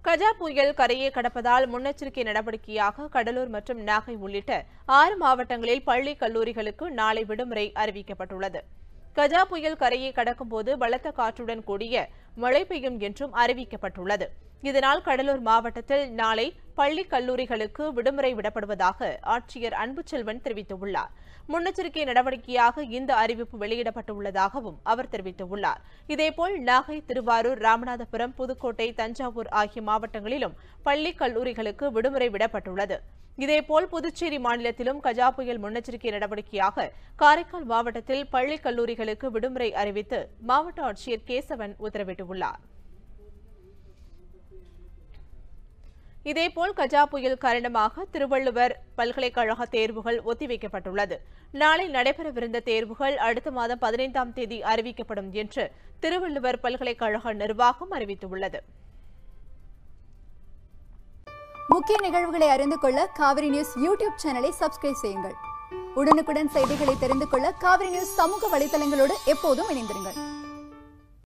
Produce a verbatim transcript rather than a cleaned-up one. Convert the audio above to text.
கஜா புயல் கரையை கடப்பதால் முன்னெச்சரிக்கை நடவடிக்கையாக கடலூர் மற்றும் நாகை உள்ளிட்ட ஆறு மாவட்டங்களில் பள்ளி கல்லூரிகளுக்கு நாளை விடுமுறை அறிவிக்கப்பட்டுள்ளது. கஜா புயல் கரையை கடக்கும் போது பலத்த காற்றுடன் கூடிய மழை பெய்யும் என்றும் அறிவிக்கப்பட்டுள்ளது. இதனால் கடலூர் மாவட்டத்தில் நாளை பள்ளி கல்லூரிகளுக்கு விடுமுறை விடப்படுவதாக ஆட்சியர் அன்புச்செல்வன் தெரிவித்துள்ளார். முன்னெச்சரிக்கை நடவடிக்கையாக இந்த அறிவிப்பு வெளியிடப்பட்டுள்ளதாகவும் அவர் தெரிவித்துள்ளார். இதேபோல் நாகை, திருவாரூர், ராமநாதபுரம், புதுக்கோட்டை, தஞ்சாவூர் ஆகிய மாவட்டங்களிலும் பள்ளி கல்லூரிகளுக்கு விடுமுறை விடப்பட்டுள்ளது. இதேபோல் புதுச்சேரி மாநிலத்திலும் கஜா புயல் முன்னெச்சரிக்கை நடவடிக்கையாக காரைக்கால் மாவட்டத்தில் பள்ளி கல்லூரிகளுக்கு விடுமுறை அறிவித்து மாவட்ட ஆட்சியர் கேசவன் உத்தரவிட்டுள்ளார். இதேபோல் கஜா புயல் காரணமாக திருவள்ளுவர் பல்கலைக்கழக தேர்வுகள் ஒத்திவைக்கப்பட்டுள்ளது. நாளை நடைபெறவிருந்த தேர்வுகள் அடுத்த மாதம் பதினைந்தாம் தேதி அறிவிக்கப்படும் என்று திருவள்ளுவர் பல்கலைக்கழக நிர்வாகம் அறிவித்துள்ளது. முக்கிய நிகழ்வுகளை அறிந்து கொள்ள காவிரி நியூஸ் யூடியூப் சேனலை சப்ஸ்கிரைப் செய்யுங்கள். உடனுக்குடன் செய்திகளை தெரிந்து கொள்ள காவிரி நியூஸ் சமூக வலைதளங்களோடு எப்போதும் இணைந்திருங்கள்.